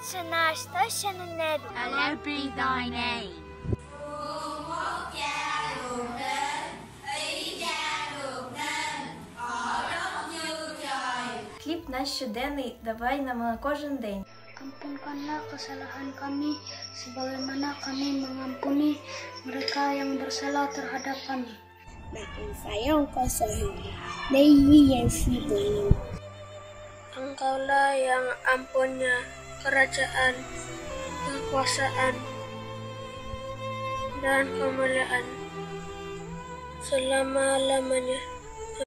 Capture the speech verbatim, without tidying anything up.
Hallowed be thy name. Хліб наш щоденний давай нам кожен день. Ampunkanlah kesalahan kami, sebagaimana kami mengampuni mereka yang bersalah terhadap kami. Makin sayang kasih, Dewi yang Fidel. Engkaulah yang ampunnya kerajaan, kekuasaan, dan kemuliaan selama-lamanya.